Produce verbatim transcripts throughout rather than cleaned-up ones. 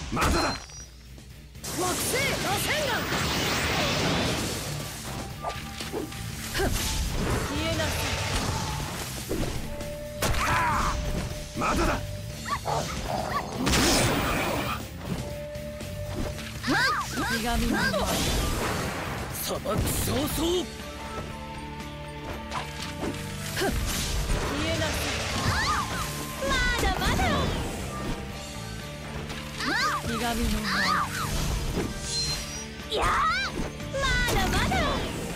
まだだ。 惑星螺旋岩。消えなさい。 まだだ。 ひがみの舞。 砂漠早々。 消えなさい。まだまだ。ひがみの舞。いやまだまだ。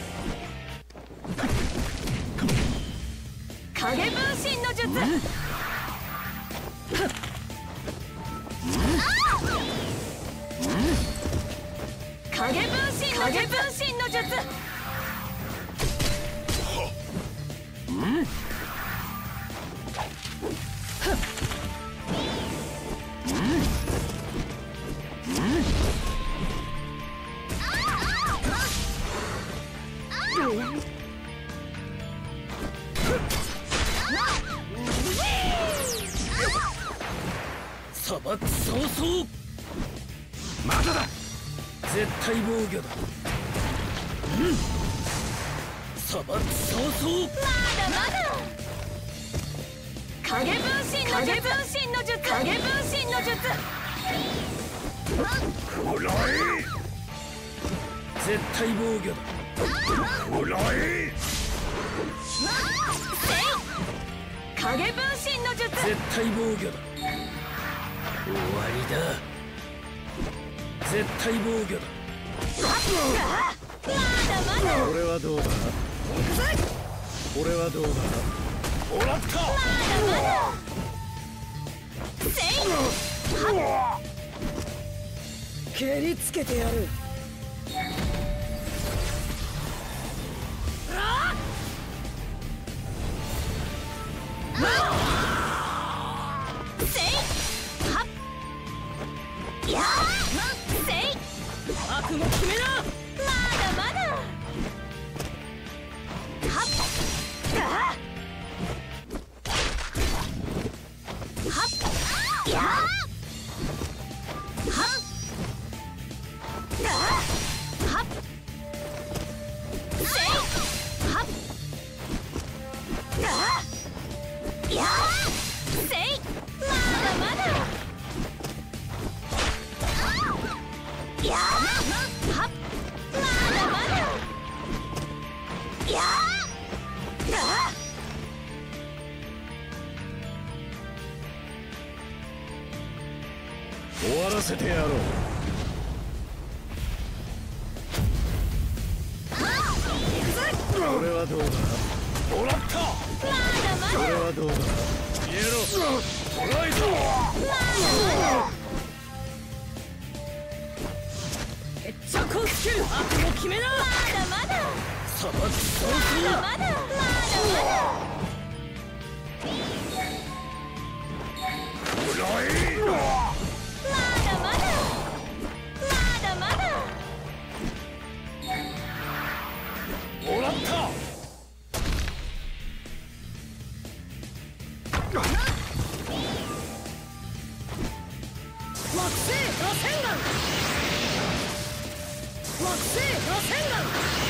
影分身の術。影分身の術。影分身の術。 砂漠早々。 まだだ。 絶対防御だ。うん砂漠早々。 まだまだ。影分身の術。影分身の術。影分身の術。 こらえ。 絶対防御だ。 こらえ。 影分身の術。 絶対防御だ。終わりだ。絶対防御だ。 まだまだ。 これはどうだ。これはどうだ。もらった。 まだまだ。せいはっ蹴りつけてやる。せいはっやーせい覚悟決めな。まだまだ。はっあはっやーはっあはっせいはっあやーせいまだまだ。やーはっまだまだ。やーあ終わらせてやろう。これはどうだ。もらった。 まだまだ。 これはどうだ。消えろ。トライだ。 まだまだ。決着をつける。覚悟決めな。まだまだ。 砂漠早まだ 々。 まだ。まだまだ。 こらえ。 まだまだ。まだまだ。 もらった。 惑星螺旋岩。惑星螺旋岩。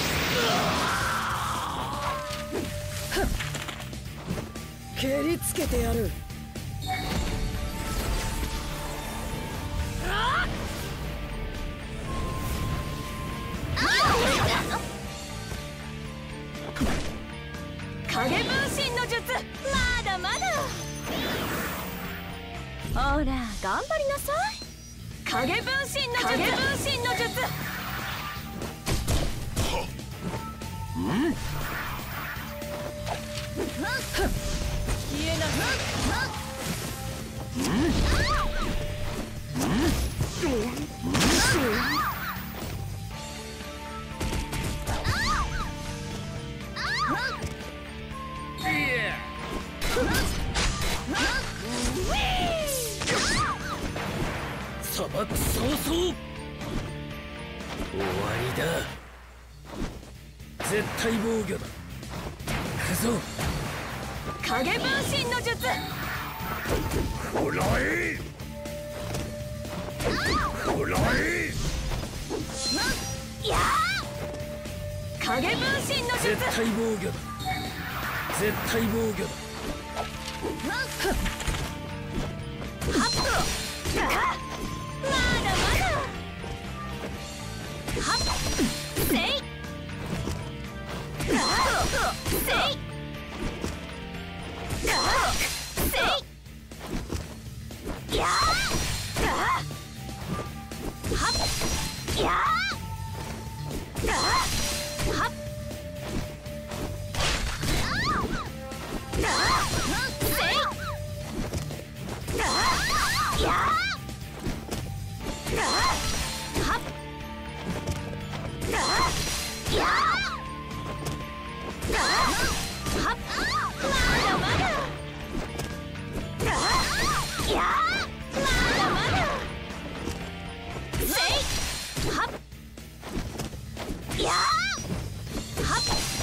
蹴りつけてやる。影分身の術。まだまだ。ほら頑張りなさい。影分身の術。影分身の術。消えなさい。 砂漠早々。終わりだ。絶対防御だ。行くぞ。 影分身の術。 こらえ。 術。 絶対防御だ。絶対防御だ。 ハップまだまだ。ハッせいせいせいやーはっやーはっせいやーはっやーはっまだまだ。やーまだまだ。せいはっやーはっ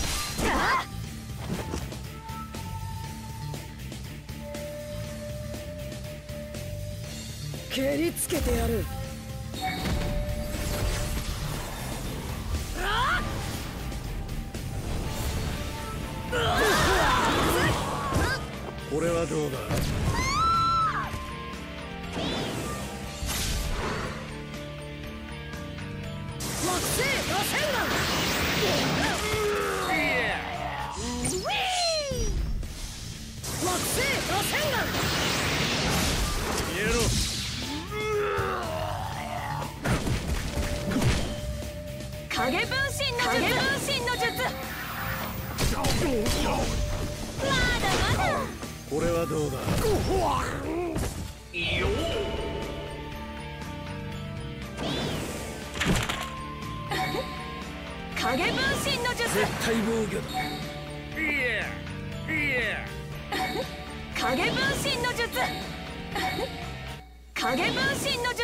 蹴りつけてやる。これはどうだ。惑星螺旋丸。惑星螺旋丸。消えろ。 影分身の術。影分身の術。まだまだ。 これはどうだ。 影分身の術。 絶対防御だ。 影分身の術。影分身の術。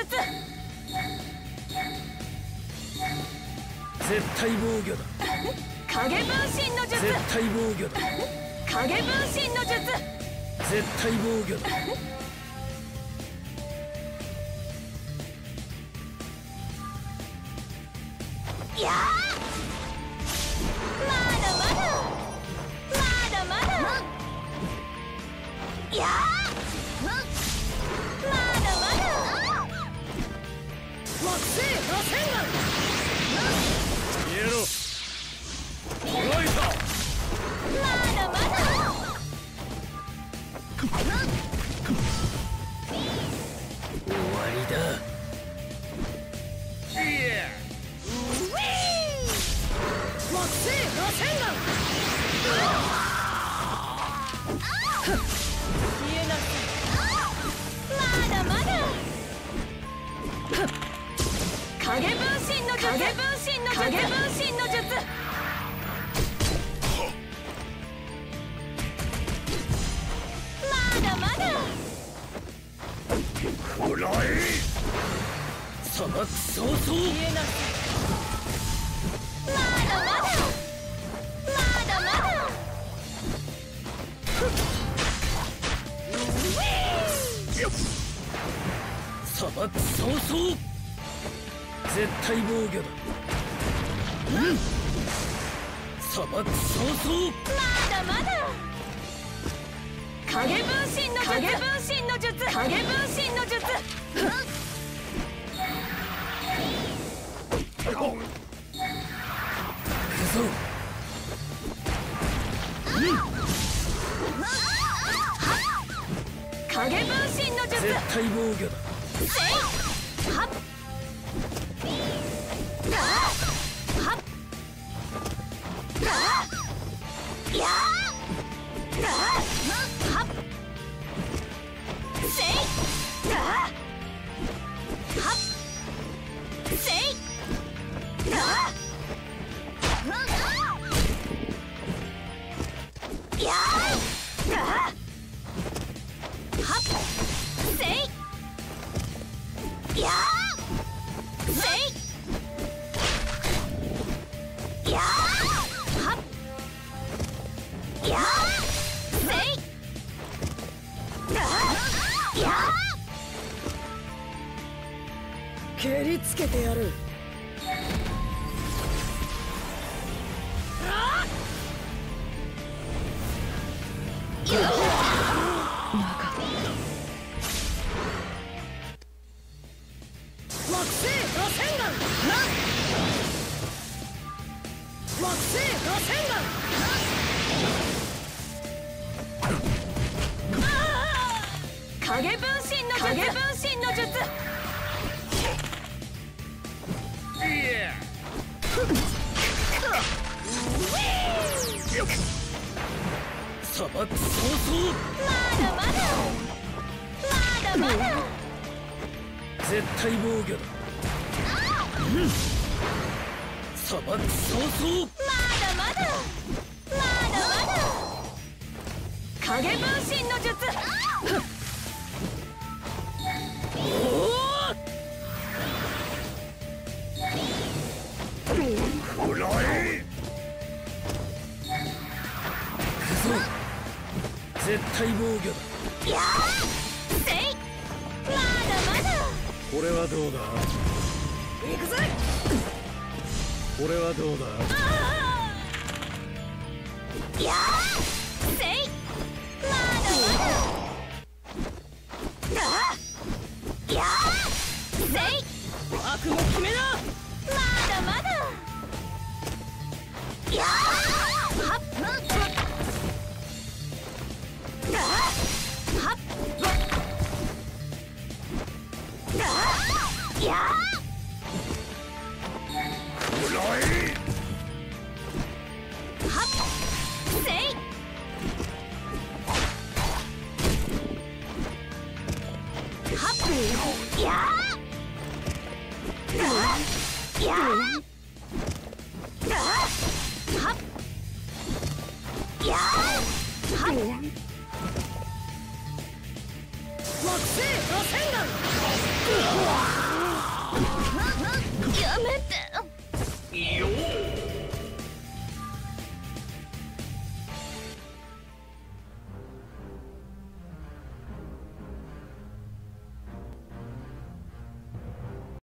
絶対防御だ。 影分身の術。 絶対防御だ。 影分身の術。 絶対防御だ。 やーまだまだ。まだまだ。やーまだまだ。 惑星螺旋丸。消えろ。捉えた。 まだまだ。 終わりだ。 惑星螺旋丸。 消えなさい。まだまだ。影分身の術。影分身の術。影分身の術。まだまだ。 こらえ。砂漠早々。 消えなさい。まだまだ。まだまだ。 砂漠早々。絶対防御だ。砂漠早々。 まだまだ。影分身の術。影分身の術。影分身の術。 行くぞ。 影分身の術。 絶対防御だ。 せいはっはっやーはっせいはっせいやーはっせいやーせいやーはっやーせいや蹴りつけてやる。 ー惑星螺旋丸惑星螺旋丸影分身の術影分身の術砂漠早々 まだまだまだまだ絶対防御だ、うん、砂漠早々 まだまだまだまだ影分身の術フライ絶対防御だ、 やーせいまだまだこれはどうだ行くぜこれはどうだやーせいまだまだあやーせい悪も決めなまだまだやーはっはっやーフライはっせいはっやーやーはっやーはっ惑星螺旋丸やめてよー